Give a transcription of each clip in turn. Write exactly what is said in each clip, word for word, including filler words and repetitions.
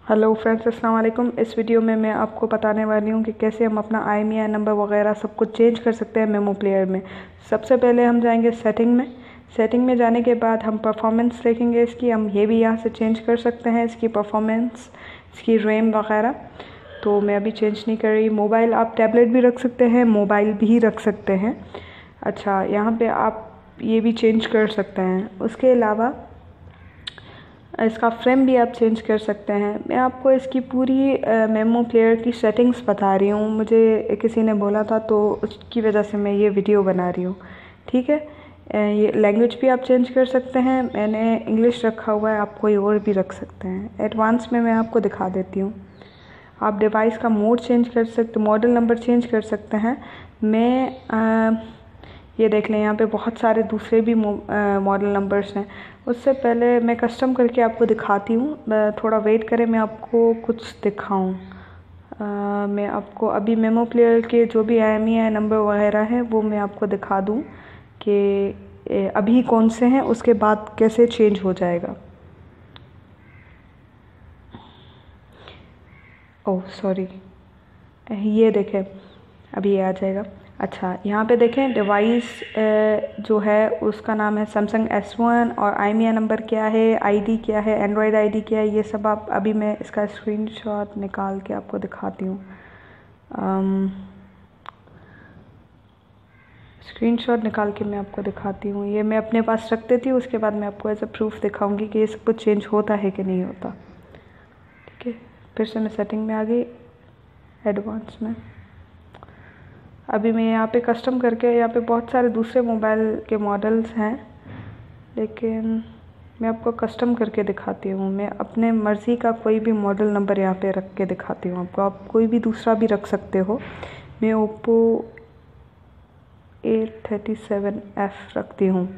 Hello friends, अस्सलाम वालेकुम। इस वीडियो में मैं आपको बताने वाली हूँ कि कैसे हम अपना आई एम ई आई नंबर वगैरह सब कुछ चेंज कर सकते हैं मेमो प्लेयर में। सबसे पहले हम जाएंगे सेटिंग में। सेटिंग में जाने के बाद हम परफॉर्मेंस देखेंगे इसकी। हम ये भी यहाँ से चेंज कर सकते हैं इसकी परफॉर्मेंस, इसकी रैम वगैरह। तो मैं अभी चेंज नहीं कर रही। मोबाइल आप टैबलेट भी रख सकते हैं, मोबाइल भी रख सकते हैं। अच्छा, यहाँ पर आप ये भी चेंज कर सकते हैं। उसके अलावा इसका फ्रेम भी आप चेंज कर सकते हैं। मैं आपको इसकी पूरी मेमो प्लेयर की सेटिंग्स बता रही हूँ। मुझे किसी ने बोला था तो उसकी वजह से मैं ये वीडियो बना रही हूँ। ठीक है, ये लैंग्वेज भी आप चेंज कर सकते हैं। मैंने इंग्लिश रखा हुआ है, आप कोई और भी रख सकते हैं। एडवांस में मैं आपको दिखा देती हूँ। आप डिवाइस का मोड चेंज कर सकते, मॉडल नंबर चेंज कर सकते हैं। मैं आ, ये देख लें, यहाँ पे बहुत सारे दूसरे भी मॉडल नंबर्स हैं। उससे पहले मैं कस्टम करके आपको दिखाती हूँ। थोड़ा वेट करें, मैं आपको कुछ दिखाऊँ। मैं आपको अभी मेमो प्लेयर के जो भी आई एम ई आई नंबर वगैरह हैं वो मैं आपको दिखा दूँ कि अभी कौन से हैं, उसके बाद कैसे चेंज हो जाएगा। ओह सॉरी, ये देखें, अभी ये आ जाएगा। अच्छा, यहाँ पे देखें डिवाइस जो है उसका नाम है सैमसंग एस वन और आई एम ई आई नंबर क्या है, आईडी क्या है, एंड्रॉयड आईडी क्या है, ये सब आप अभी मैं इसका स्क्रीनशॉट निकाल के आपको दिखाती हूँ। स्क्रीनशॉट निकाल के मैं आपको दिखाती हूँ। ये मैं अपने पास रख देती हूँ, उसके बाद मैं आपको एज अ प्रूफ दिखाऊंगी कि ये सब कुछ चेंज होता है कि नहीं होता। ठीक है, फिर से मैं सेटिंग में आ गई, एडवांस में। अभी मैं यहाँ पे कस्टम करके, यहाँ पे बहुत सारे दूसरे मोबाइल के मॉडल्स हैं, लेकिन मैं आपको कस्टम करके दिखाती हूँ। मैं अपने मर्ज़ी का कोई भी मॉडल नंबर यहाँ पे रख के दिखाती हूँ आपको। आप कोई भी दूसरा भी रख सकते हो। मैं Oppo eight thirty seven F रखती हूँ।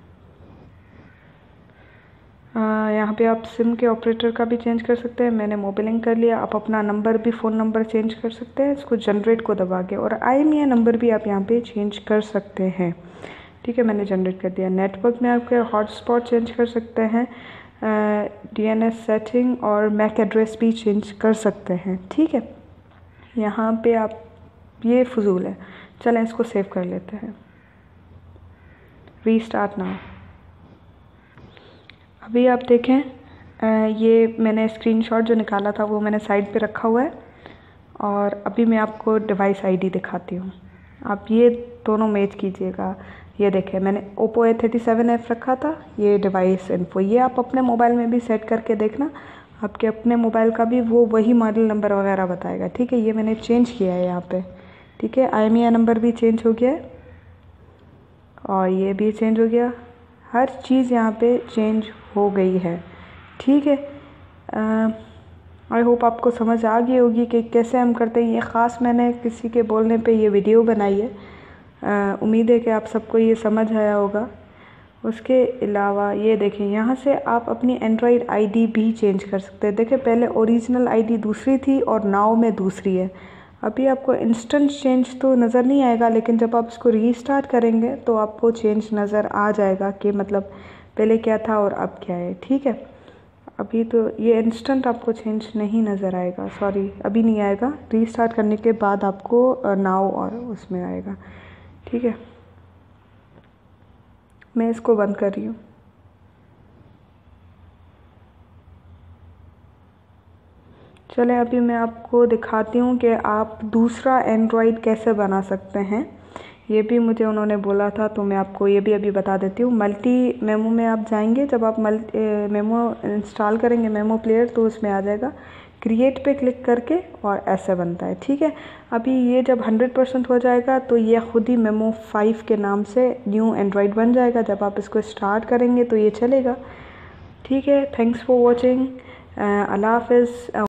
यहाँ पे आप सिम के ऑपरेटर का भी चेंज कर सकते हैं। मैंने मोबाइलिंग कर लिया। आप अपना नंबर भी, फ़ोन नंबर चेंज कर सकते हैं इसको जनरेट को दबा के, और आई एम ई आई नंबर भी आप यहाँ पे चेंज कर सकते हैं। ठीक है, मैंने जनरेट कर दिया। नेटवर्क में आपके हॉटस्पॉट चेंज कर सकते हैं, डी एन एस सेटिंग और मैक एड्रेस भी चेंज कर सकते हैं। ठीक है, यहाँ पे आप, ये फजूल है, चलें इसको सेव कर लेते हैं। Restart now. अभी आप देखें, ये मैंने स्क्रीनशॉट जो निकाला था वो मैंने साइड पे रखा हुआ है, और अभी मैं आपको डिवाइस आईडी दिखाती हूँ। आप ये दोनों मैच कीजिएगा। ये देखें, मैंने Oppo A thirty seven F रखा था, ये डिवाइस इन्फो। ये आप अपने मोबाइल में भी सेट करके देखना, आपके अपने मोबाइल का भी वो वही मॉडल नंबर वगैरह बताएगा। ठीक है, ये मैंने चेंज किया है यहाँ पे। ठीक है, I M E I number भी चेंज हो गया है, और ये भी चेंज हो गया। हर चीज़ यहाँ पे चेंज हो गई है। ठीक है, आई होप आपको समझ आ गई होगी कि कैसे हम करते हैं। ये ख़ास मैंने किसी के बोलने पे ये वीडियो बनाई है। उम्मीद है कि आप सबको ये समझ आया होगा। उसके अलावा ये देखें, यहाँ से आप अपनी एंड्रॉयड आईडी भी चेंज कर सकते हैं। देखें, पहले ओरिजिनल आईडी दूसरी थी और नाउ में दूसरी है। अभी आपको इंस्टेंट चेंज तो नज़र नहीं आएगा, लेकिन जब आप इसको रीस्टार्ट करेंगे तो आपको चेंज नज़र आ जाएगा कि मतलब पहले क्या था और अब क्या है। ठीक है, अभी तो ये इंस्टेंट आपको चेंज नहीं नज़र आएगा, सॉरी अभी नहीं आएगा। रीस्टार्ट करने के बाद आपको नाउ और उसमें आएगा। ठीक है, मैं इसको बंद कर रही हूँ। चले, अभी मैं आपको दिखाती हूँ कि आप दूसरा एंड्रॉयड कैसे बना सकते हैं। ये भी मुझे उन्होंने बोला था, तो मैं आपको ये भी अभी बता देती हूँ। मल्टी मेमो में आप जाएंगे, जब आप मल्टी मेमो इंस्टॉल करेंगे मेमो प्लेयर, तो उसमें आ जाएगा क्रिएट पे क्लिक करके, और ऐसे बनता है। ठीक है, अभी ये जब हंड्रेड परसेंट हो जाएगा तो ये ख़ुद ही मेमो फाइव के नाम से न्यू एंड्रॉयड बन जाएगा। जब आप इसको स्टार्ट करेंगे तो ये चलेगा। ठीक है, थैंक्स फॉर वॉचिंग। अल्लाह हाफ़िज़।